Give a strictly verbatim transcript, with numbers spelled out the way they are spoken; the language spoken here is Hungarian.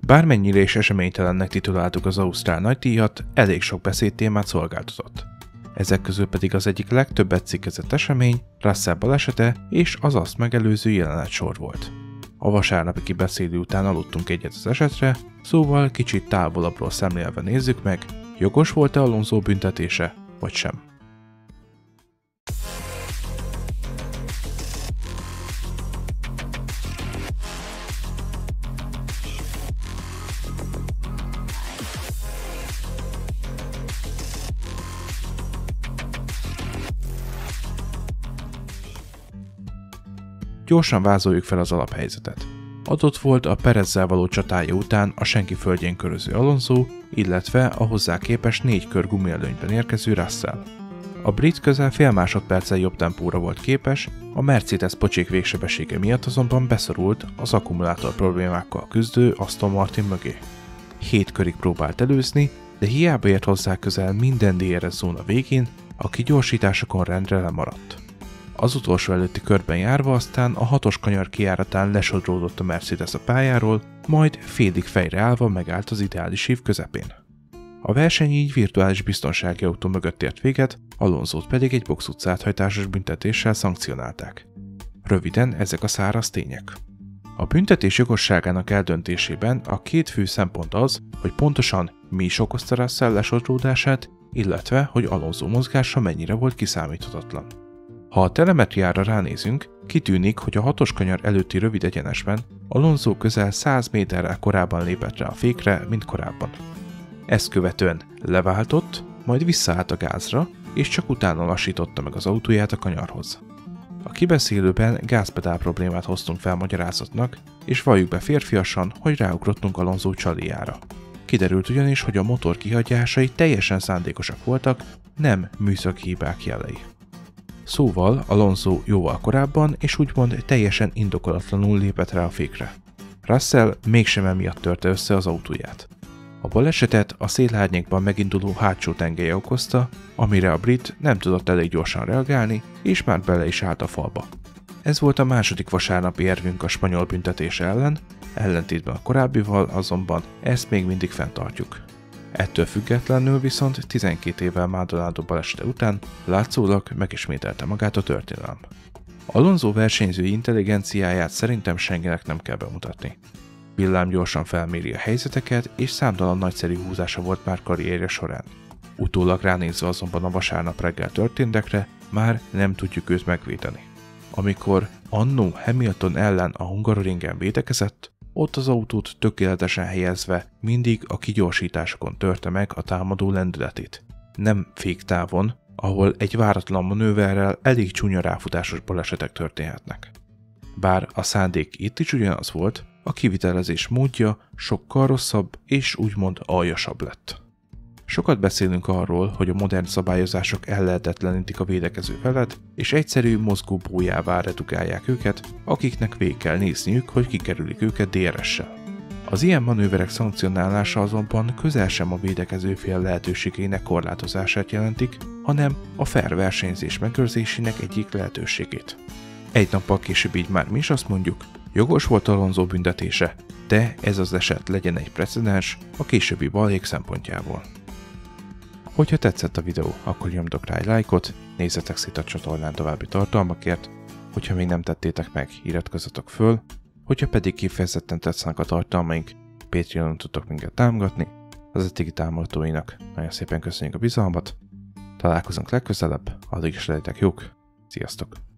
Bármennyire is eseménytelennek tituláltuk az ausztrál nagydíjat, elég sok beszédtémát szolgáltatott. Ezek közül pedig az egyik legtöbbet cikkezett esemény Russell balesete és az azt megelőző jelenetsor volt. A vasárnapi kibeszélő után aludtunk egyet az esetre, szóval kicsit távolabbról szemlélve nézzük meg, jogos volt-e Alonso büntetése, vagy sem. Gyorsan vázoljuk fel az alaphelyzetet. Adott volt a Perezzel való csatája után a senki földjén köröző Alonso, illetve a hozzá képest négy kör gumielőnyben érkező Russell. A brit közel fél másodperccel jobb tempóra volt képes, a Mercedes pocsék végsebessége miatt azonban beszorult az akkumulátor problémákkal küzdő Aston Martin mögé. Hét körig próbált előzni, de hiába ért hozzá közel minden dé er es zóna végén, a kigyorsításokon rendre lemaradt. Az utolsó előtti körben járva aztán a hatos kanyar kijáratán lesodródott a Mercedes a pályáról, majd félig fejre állva megállt az ideális ív közepén. A verseny így virtuális biztonsági autó mögött ért véget, Alonsót pedig egy boxutca áthajtásos büntetéssel szankcionálták. Röviden ezek a száraz tények. A büntetés jogosságának eldöntésében a két fő szempont az, hogy pontosan mi is okozta Russell lesodródását, illetve hogy Alonso mozgása mennyire volt kiszámíthatatlan. Ha a telemetriára ránézünk, kitűnik, hogy a hatos kanyar előtti rövid egyenesben Alonso közel száz méterrel korábban lépett rá a fékre, mint korábban. Ezt követően leváltott, majd visszaállt a gázra, és csak utána lassította meg az autóját a kanyarhoz. A kibeszélőben gázpedál problémát hoztunk fel magyarázatnak, és valljuk be férfiasan, hogy ráugrottunk Alonso csalijára. Kiderült ugyanis, hogy a motor kihagyásai teljesen szándékosak voltak, nem műszaki hibák jelei. Szóval Alonso jóval korábban és úgymond teljesen indokolatlanul lépett rá a fékre. Russell mégsem emiatt törte össze az autóját. A balesetet a szélárnyékban meginduló hátsó tengelye okozta, amire a brit nem tudott elég gyorsan reagálni, és már bele is állt a falba. Ez volt a második vasárnapi érvünk a spanyol büntetés ellen, ellentétben a korábbival azonban ezt még mindig fenntartjuk. Ettől függetlenül viszont tizenkét évvel Maldonado balesete után látszólag megismételte magát a történelem. Alonso versenyzői intelligenciáját szerintem senkinek nem kell bemutatni. Villámgyorsan felméri a helyzeteket, és számtalan nagyszerű húzása volt már karrierje során. Utólag ránézve azonban a vasárnap reggel történtekre, már nem tudjuk őt megvédeni. Amikor annó Hamilton ellen a Hungaroringen védekezett, ott az autót tökéletesen helyezve mindig a kigyorsításokon törte meg a támadó lendületét. Nem féktávon, ahol egy váratlan manőverrel elég csúnya ráfutásos balesetek történhetnek. Bár a szándék itt is ugyanaz volt, a kivitelezés módja sokkal rosszabb és úgymond aljasabb lett. Sokat beszélünk arról, hogy a modern szabályozások ellehetetlenítik a védekező felet, és egyszerű mozgó bójává redukálják őket, akiknek végig kell nézniük, hogy kikerülik őket dé er essel. Az ilyen manőverek szankcionálása azonban közel sem a védekező fél lehetőségének korlátozását jelentik, hanem a fair versenyzés megőrzésének egyik lehetőségét. Egy nappal később így már mi is azt mondjuk, jogos volt Alonso büntetése, de ez az eset legyen egy precedens a későbbi balhék szempontjából. Hogyha tetszett a videó, akkor nyomdok rá egy lájkot, nézzetek szét a csatornán további tartalmakért, hogyha még nem tettétek meg, iratkozzatok föl, hogyha pedig kifejezetten tetszenek a tartalmaink, Patreonon tudtok minket támogatni, az eddigi támogatóinak nagyon szépen köszönjük a bizalmat, találkozunk legközelebb, addig is legyetek jók, sziasztok!